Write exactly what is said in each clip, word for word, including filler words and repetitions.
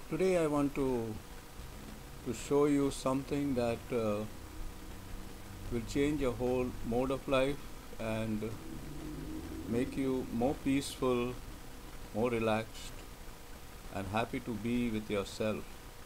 Today I want to to show you something that uh, will change your whole mode of life and make you more peaceful, more relaxed, and happy to be with yourself.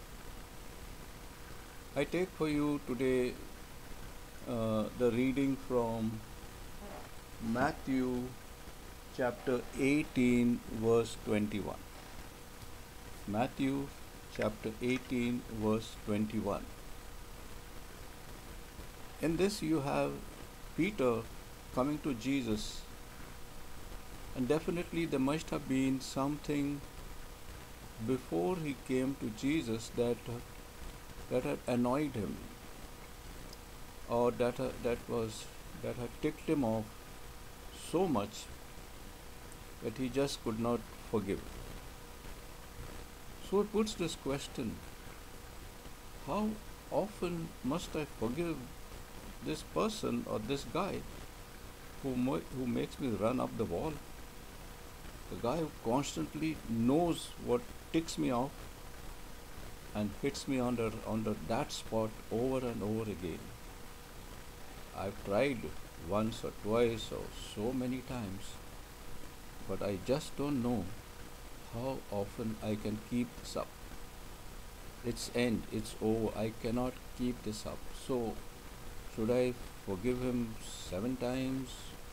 I take for you today uh, the reading from Matthew chapter eighteen, verse twenty-one. Matthew chapter eighteen, verse twenty-one. In this, you have Peter coming to Jesus, and definitely there must have been something before he came to Jesus that that had annoyed him, or that uh, that was that had ticked him off so much that he just could not forgive. So it puts this question: how often must I forgive this person or this guy who mo- who makes me run up the wall? The guy who constantly knows what ticks me off and hits me under under that spot over and over again. I've tried once or twice or so many times, but I just don't know how often I can keep this up. It's end, it's over. I cannot keep this up. So, should I forgive him seven times?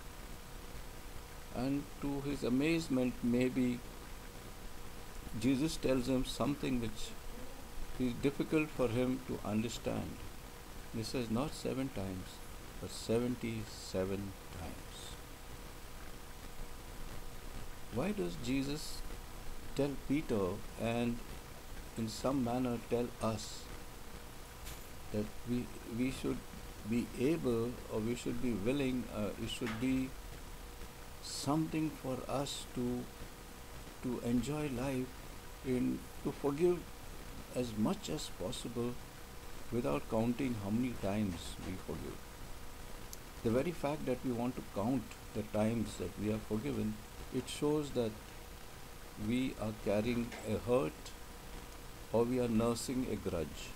And to his amazement, maybe Jesus tells him something which is difficult for him to understand. He says not seven times, but seventy-seven times. Why does Jesus tell Peter and in some manner tell us that we, we should be able, or we should be willing, uh, it should be something for us to to enjoy life, in to forgive as much as possible without counting how many times we forgive. The very fact that we want to count the times that we are forgiven, it shows that we are carrying a hurt or we are nursing a grudge.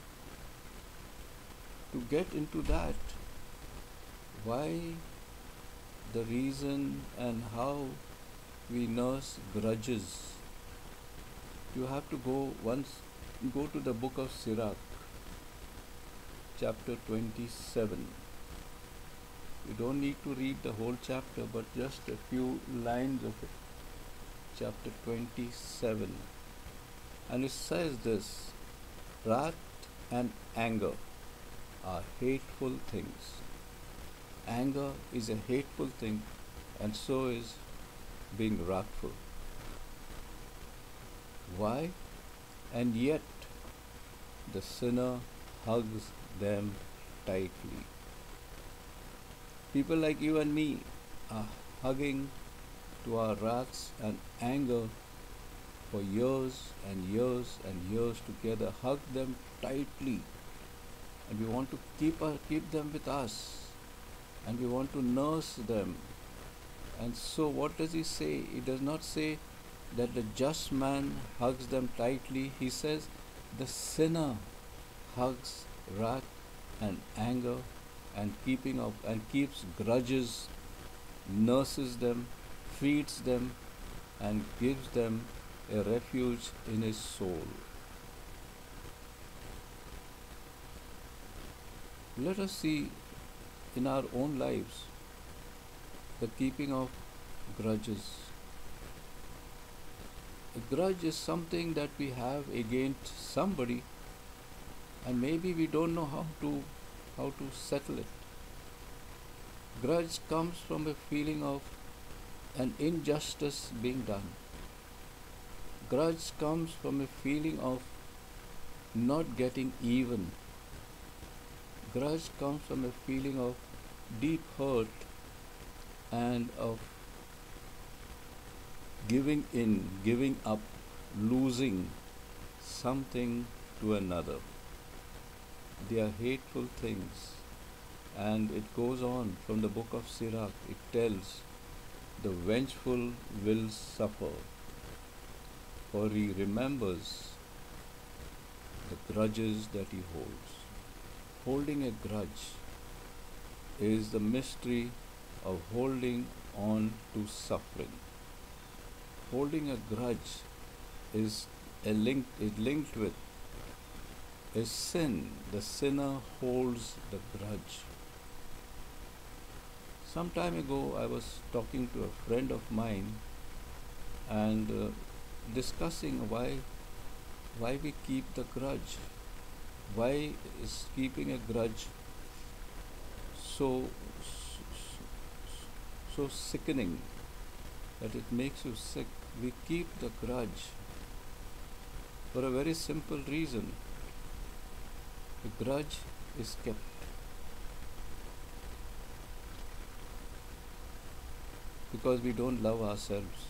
To get into that, why, the reason, and how we nurse grudges, you have to go once go to the book of Sirach, chapter twenty-seven. You don't need to read the whole chapter, but just a few lines of it. Chapter twenty-seven. And it says this: wrath and anger are hateful things. Anger is a hateful thing, and so is being wrathful. Why? And yet the sinner hugs them tightly. People like you and me are hugging to our wraths and anger for years and years and years together, hug them tightly, and we want to keep, our, keep them with us, and we want to nurse them. And so what does he say? He does not say that the just man hugs them tightly. He says the sinner hugs wrath and anger and keeping of and keeps grudges, nurses them, feeds them, and gives them a refuge in his soul. Let us see in our own lives the keeping of grudges. A grudge is something that we have against somebody, and maybe we don't know how to how to settle it. Grudge comes from a feeling of an injustice being done. Grudge comes from a feeling of not getting even. Grudge comes from a feeling of deep hurt and of giving in, giving up, losing something to another. They are hateful things. And it goes on from the book of Sirach. It tells, the vengeful will suffer, for he remembers the grudges that he holds. Holding a grudge is the mystery of holding on to suffering. Holding a grudge is a link is linked with a sin. The sinner holds the grudge. Some time ago, I was talking to a friend of mine and uh, discussing why why we keep the grudge. Why is keeping a grudge so so, so sickening that it makes you sick? We keep the grudge for a very simple reason. The grudge is kept because we don't love ourselves.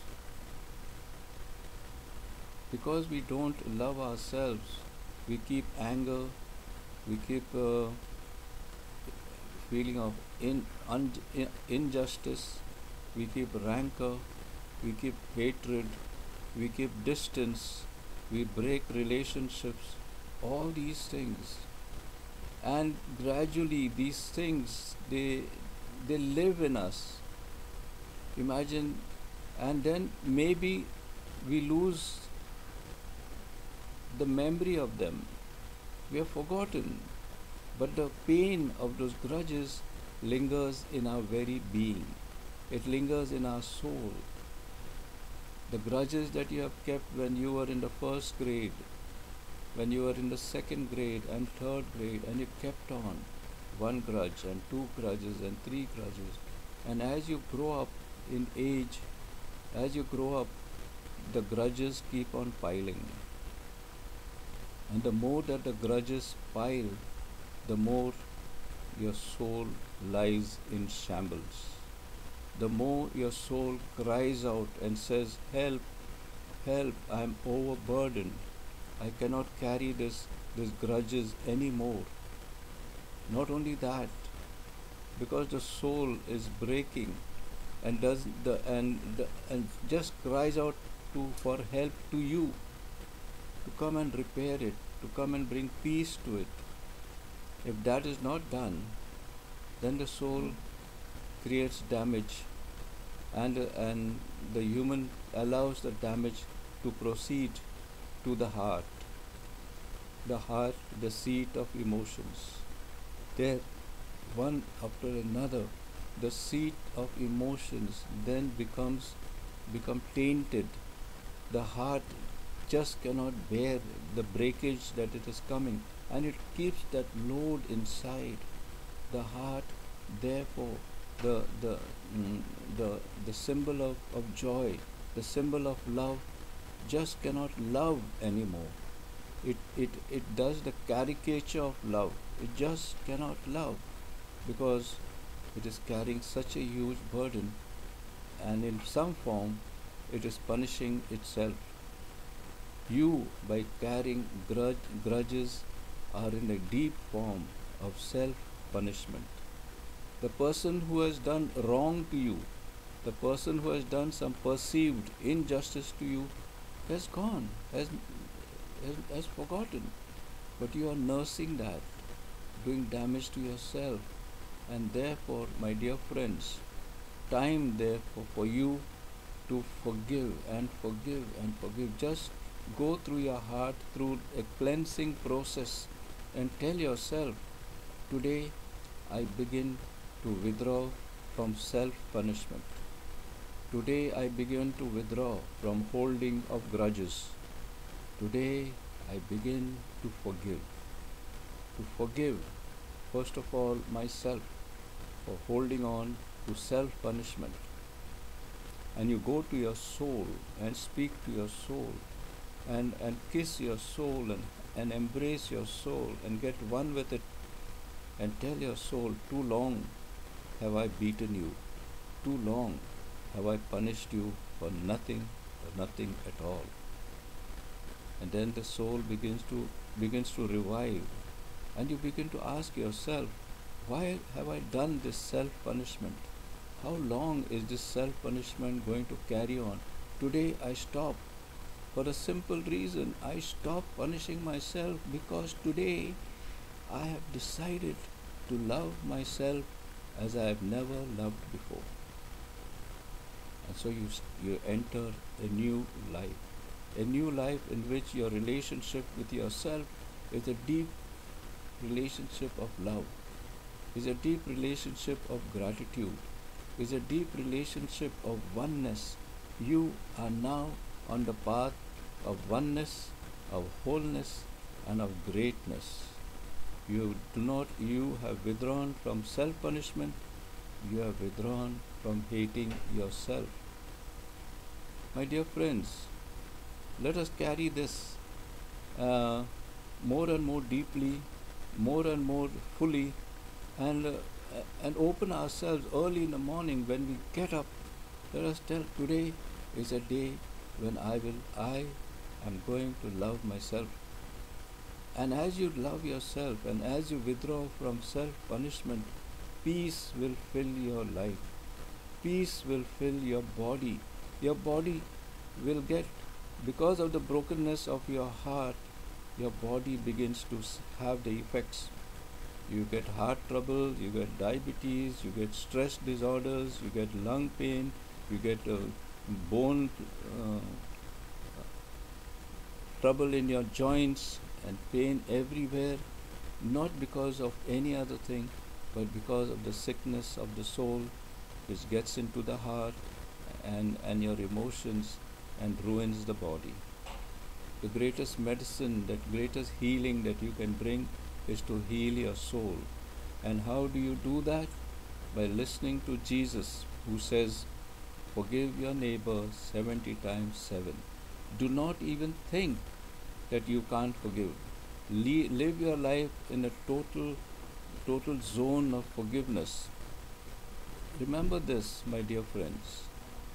Because we don't love ourselves, we keep anger, we keep uh, feeling of in, un, in, injustice, we keep rancor, we keep hatred, we keep distance, we break relationships, all these things. And gradually these things, they, they live in us. Imagine, and then maybe we lose the memory of them. We have forgotten. But the pain of those grudges lingers in our very being. It lingers in our soul. The grudges that you have kept when you were in the first grade, when you were in the second grade and third grade, and you kept on one grudge and two grudges and three grudges. And as you grow up in age, as you grow up, the grudges keep on piling. And the more that the grudges pile, the more your soul lies in shambles. The more your soul cries out and says, help, help, I am overburdened. I cannot carry this, these grudges anymore. Not only that, because the soul is breaking and does the and the, and just cries out to for help to you, to come and repair it, to come and bring peace to it. If that is not done, then the soul creates damage, and uh, and the human allows the damage to proceed to the heart. The heart, the seat of emotions. There, one after another, the seat of emotions then becomes become tainted. The heart just cannot bear the breakage that it is coming, and it keeps that load inside. The heart, therefore, the the mm, the the symbol of, of joy, the symbol of love, just cannot love anymore. It it it does the caricature of love. It just cannot love because it is carrying such a huge burden, and in some form it is punishing itself. You, by carrying grudge, grudges, are in a deep form of self-punishment. The person who has done wrong to you, the person who has done some perceived injustice to you, has gone, has, has, has forgotten. But you are nursing that, doing damage to yourself. And therefore, my dear friends, time therefore for you to forgive and forgive and forgive. Just go through your heart through a cleansing process and tell yourself, today I begin to withdraw from self-punishment. Today I begin to withdraw from holding of grudges. Today I begin to forgive. To forgive, first of all, myself for holding on to self-punishment. And you go to your soul and speak to your soul and, and kiss your soul and, and embrace your soul and get one with it and tell your soul, too long have I beaten you, too long have I punished you for nothing or nothing at all. And then the soul begins to begins to revive, and you begin to ask yourself, why have I done this self-punishment? How long is this self-punishment going to carry on? Today I stop. For a simple reason, I stop punishing myself because today I have decided to love myself as I have never loved before. And so you, you enter a new life, a new life in which your relationship with yourself is a deep relationship of love, is a deep relationship of gratitude, is a deep relationship of oneness. You are now on the path of oneness, of wholeness, and of greatness. You do not, you have withdrawn from self-punishment, you have withdrawn from hating yourself. My dear friends, let us carry this uh, more and more deeply, more and more fully, and uh, and open ourselves early in the morning when we get up. Let us tell, today is a day when I will, I am going to love myself. And as you love yourself and as you withdraw from self-punishment, peace will fill your life. Peace will fill your body. Your body will get, because of the brokenness of your heart, your body begins to have the effects. You get heart trouble, you get diabetes, you get stress disorders, you get lung pain, you get uh, bone uh, trouble in your joints and pain everywhere, not because of any other thing, but because of the sickness of the soul which gets into the heart and, and your emotions and ruins the body. The greatest medicine, that greatest healing that you can bring is to heal your soul. And how do you do that? By listening to Jesus, who says, forgive your neighbor seventy times seven. Do not even think that you can't forgive. Le- live your life in a total, total zone of forgiveness. Remember this, my dear friends.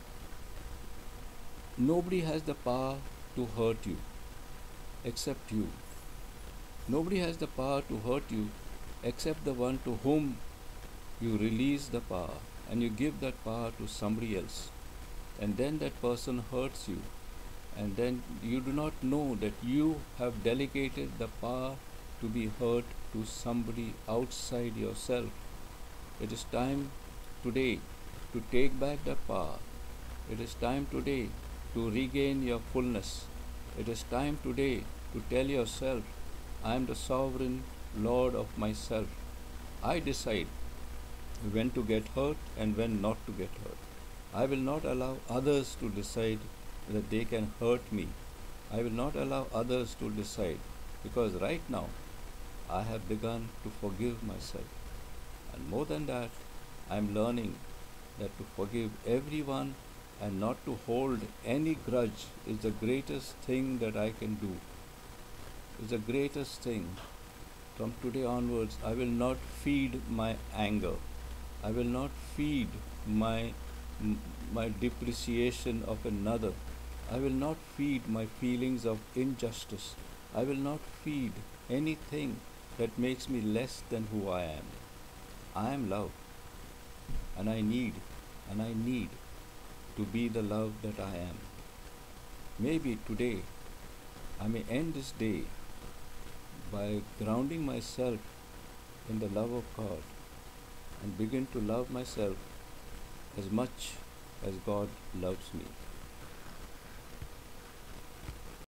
Nobody has the power to hurt you except you. Nobody has the power to hurt you except the one to whom you release the power and you give that power to somebody else. And then that person hurts you. And then you do not know that you have delegated the power to be hurt to somebody outside yourself. It is time today to take back that power. It is time today to regain your fullness. It is time today to tell yourself, I am the sovereign Lord of myself. I decide when to get hurt and when not to get hurt. I will not allow others to decide that they can hurt me. I will not allow others to decide, because right now I have begun to forgive myself. And more than that, I am learning that to forgive everyone and not to hold any grudge is the greatest thing that I can do. Is the greatest thing. From today onwards, I will not feed my anger. I will not feed my my depreciation of another. I will not feed my feelings of injustice. I will not feed anything that makes me less than who I am. I am love, and I need, and I need to be the love that I am. Maybe today I may end this day by grounding myself in the love of God and begin to love myself as much as God loves me.